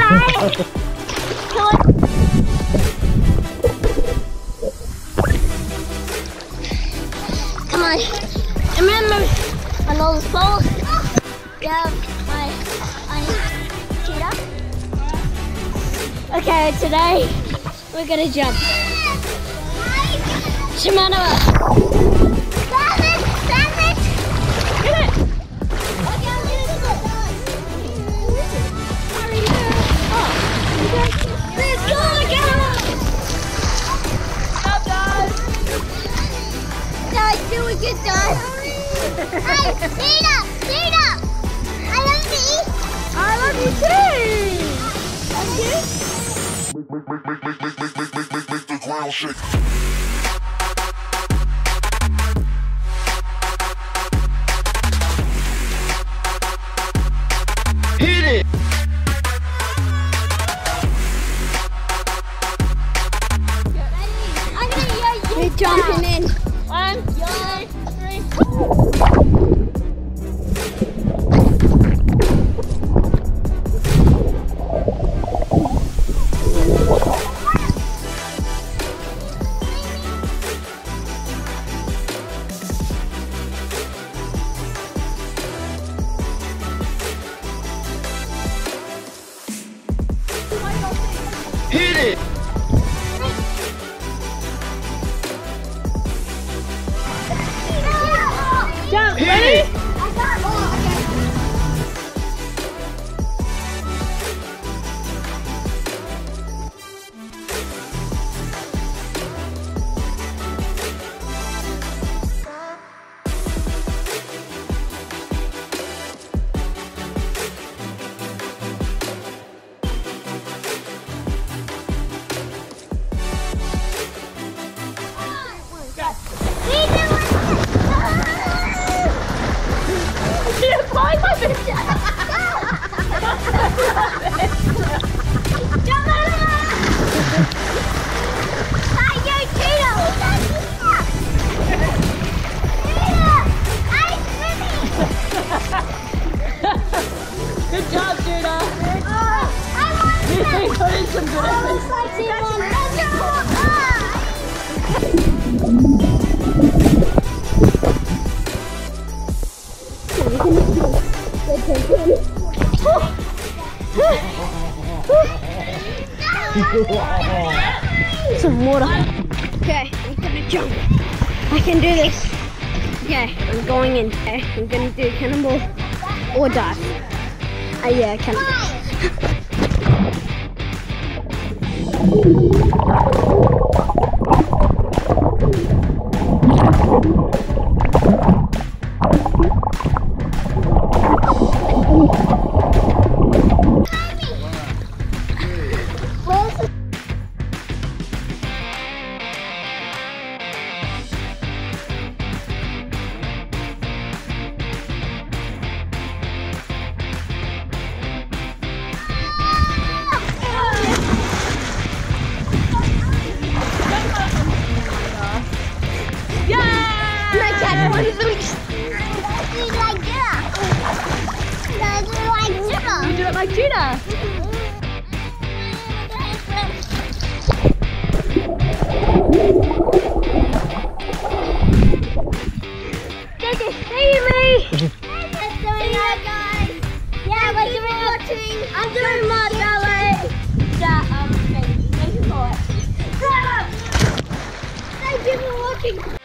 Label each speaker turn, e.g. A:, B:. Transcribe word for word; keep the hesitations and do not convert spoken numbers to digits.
A: Come on. Remember on those poles, you have my, my cheetah. Okay, today we're gonna jump. Shimano. Grab it, grab it. Get it. Okay, I'm gonna do it. Hurry, oh, let's go, go. Stop, guys. Guys, do a good job. Hey, Nina, Nina. I love you. I love you too. Love you.
B: Make, make, make, make, make, make, make, make, make, make the ground shake. Hit it!
A: I'm gonna yell you. We're jumping in. One, two, three.
B: Hit it!
A: Jump,
B: Hit
A: ready?
B: it!
A: I got it.
C: Good job, Judah.
A: Oh, I want
C: You put in some good effort.
A: Some water. Okay, I'm gonna jump. I can do this. Okay, I'm going in. Okay, I'm gonna do cannonball or dive. Uh, yeah, cannonball. What is it? Like Judah. Does it like Judah?
C: You do it like Judah.
A: Take it, see me. Let's do it, guys. Yeah, we're doing watching. I'm doing my ballet. Yeah, um, thank you for it. Thank you for watching.